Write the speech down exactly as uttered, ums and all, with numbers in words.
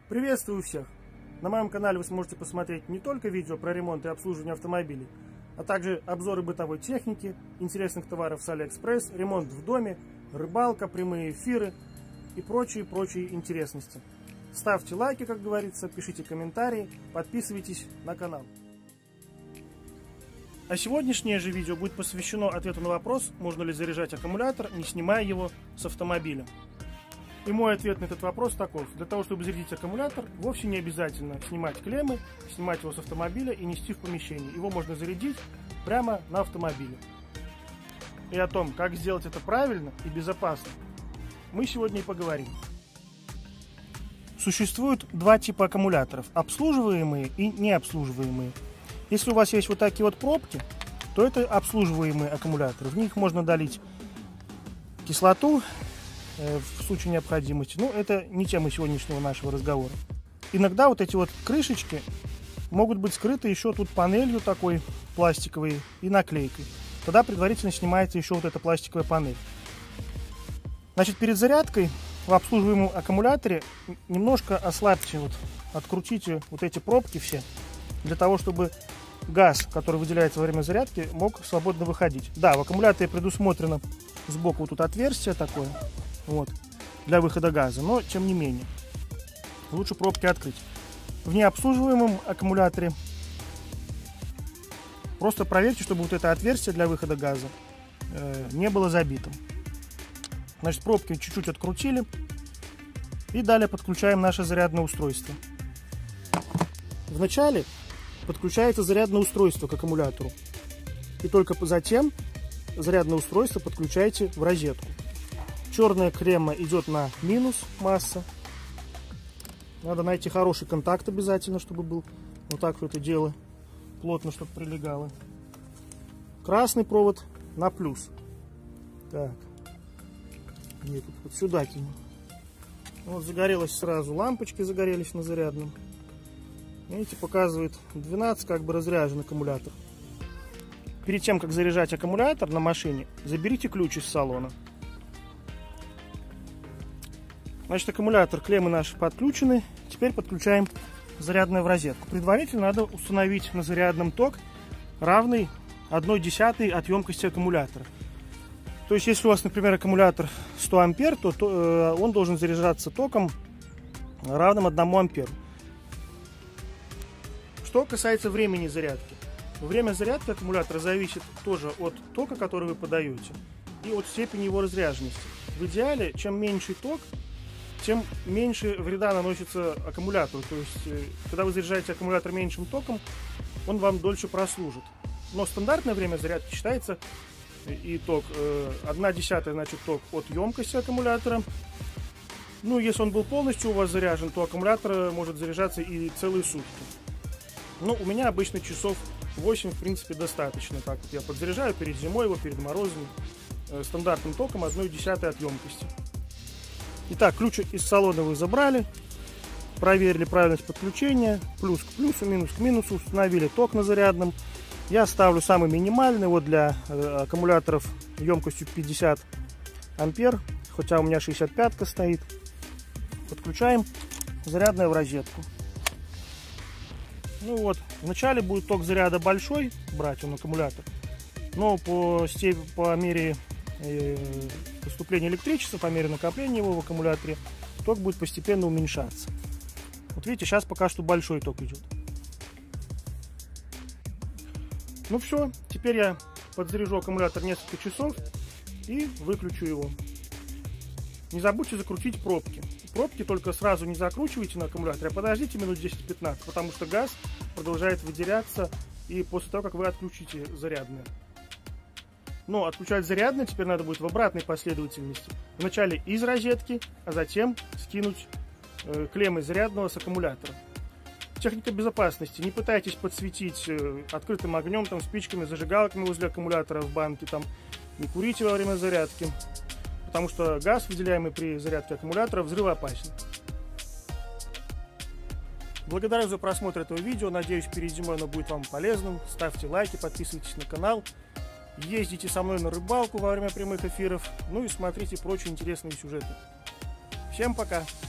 Приветствую всех! На моем канале вы сможете посмотреть не только видео про ремонт и обслуживание автомобилей, а также обзоры бытовой техники, интересных товаров с Алиэкспресс, ремонт в доме, рыбалка, прямые эфиры и прочие-прочие интересности. Ставьте лайки, как говорится, пишите комментарии, подписывайтесь на канал. А сегодняшнее же видео будет посвящено ответу на вопрос, можно ли заряжать аккумулятор, не снимая его с автомобиля. И мой ответ на этот вопрос таков. Для того, чтобы зарядить аккумулятор, вовсе не обязательно снимать клеммы, снимать его с автомобиля и нести в помещение. Его можно зарядить прямо на автомобиле. И о том, как сделать это правильно и безопасно, мы сегодня и поговорим. Существует два типа аккумуляторов: обслуживаемые и необслуживаемые. Если у вас есть вот такие вот пробки, то это обслуживаемые аккумуляторы. В них можно долить кислоту в случае необходимости. Но это не тема сегодняшнего нашего разговора. Иногда вот эти вот крышечки могут быть скрыты еще тут панелью такой пластиковой и наклейкой. Тогда предварительно снимается еще вот эта пластиковая панель. Значит, перед зарядкой в обслуживаемом аккумуляторе немножко ослабьте, вот, открутите вот эти пробки все, для того, чтобы газ, который выделяется во время зарядки, мог свободно выходить. Да, в аккумуляторе предусмотрено сбоку вот тут отверстие такое, вот, для выхода газа, но тем не менее лучше пробки открыть. В необслуживаемом аккумуляторе просто проверьте, чтобы вот это отверстие для выхода газа э, не было забитым. Значит, пробки чуть-чуть открутили и далее подключаем наше зарядное устройство. Вначале подключается зарядное устройство к аккумулятору, и только затем зарядное устройство подключаете в розетку. Черная клемма идет на минус масса. Надо найти хороший контакт обязательно, чтобы был вот так вот это дело плотно, чтобы прилегало. Красный провод на плюс. Так, нет, вот сюда кинем. Вот загорелась сразу, лампочки загорелись на зарядном. Видите, показывает двенадцать, как бы разряжен аккумулятор. Перед тем, как заряжать аккумулятор на машине, заберите ключ из салона. Значит, аккумулятор, клеммы наши подключены. Теперь подключаем зарядное в розетку. Предварительно надо установить на зарядном ток, равный одной десятой от емкости аккумулятора. То есть, если у вас, например, аккумулятор сто ампер, то, то э, он должен заряжаться током, равным одному амперу. Что касается времени зарядки. Время зарядки аккумулятора зависит тоже от тока, который вы подаете, и от степени его разряженности. В идеале, чем меньше ток, тем меньше вреда наносится аккумулятору. То есть, когда вы заряжаете аккумулятор меньшим током, он вам дольше прослужит. Но стандартное время зарядки считается и ток одна десятая, значит, ток от емкости аккумулятора. Ну, если он был полностью у вас заряжен, то аккумулятор может заряжаться и целые сутки. Ну, у меня обычно часов восемь, в принципе, достаточно. Так вот я подзаряжаю перед зимой его, перед морозом, стандартным током одна десятая от емкости. Итак, ключ из салона вы забрали, проверили правильность подключения, плюс к плюсу, минус к минусу, установили ток на зарядном. Я ставлю самый минимальный, вот для аккумуляторов емкостью пятьдесят ампер, хотя у меня шестьдесят пятка стоит. Подключаем зарядное в розетку. Ну вот, вначале будет ток заряда большой, брать он аккумулятор, но по, по мере э, поступления электричества, по мере накопления его в аккумуляторе, ток будет постепенно уменьшаться. Вот видите, сейчас пока что большой ток идет. Ну все, теперь я подзаряжу аккумулятор несколько часов и выключу его. Не забудьте закрутить пробки. Пробки только сразу не закручивайте на аккумуляторе, а подождите минут десять-пятнадцать, потому что газ продолжает выделяться и после того, как вы отключите зарядное. Но отключать зарядное теперь надо будет в обратной последовательности. Вначале из розетки, а затем скинуть э, клеммы зарядного с аккумулятора. Техника безопасности. Не пытайтесь подсветить э, открытым огнем, там, спичками, зажигалками возле аккумулятора в банке. Там, не курите во время зарядки, потому что газ, выделяемый при зарядке аккумулятора, взрывоопасен. Благодарю за просмотр этого видео. Надеюсь, перед зимой оно будет вам полезным. Ставьте лайки, подписывайтесь на канал. Ездите со мной на рыбалку во время прямых эфиров. Ну и смотрите прочие интересные сюжеты. Всем пока!